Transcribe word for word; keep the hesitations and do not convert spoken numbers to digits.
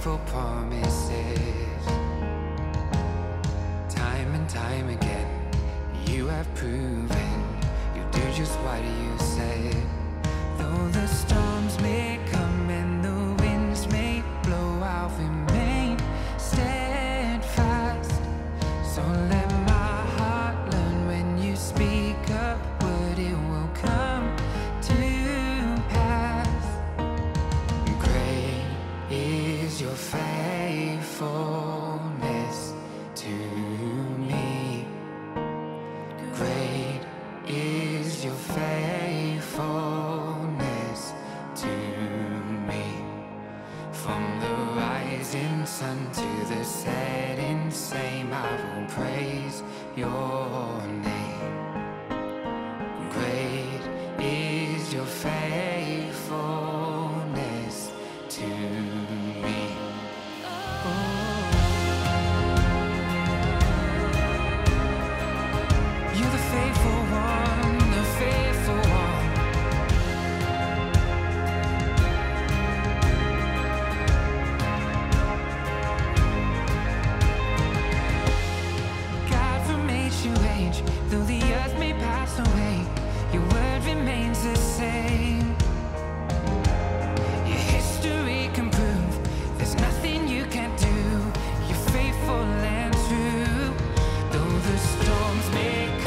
faithful promises. Time and time again, you have proven you do just what you say. Though the storms may come and the winds may blow, I'll remain steadfast. So let my heart learn when you speak a word, it will come to pass. Great is your faithfulness to me. Great is your faithfulness to me. From the rising sun to the setting same, I will praise your name. Great is your faithfulness to me. You're the faithful one, the faithful one. God, from age to age, though the earth may pass away, your word remains the same. Your history can prove there's nothing you can't do. You're faithful and true. Though the storms may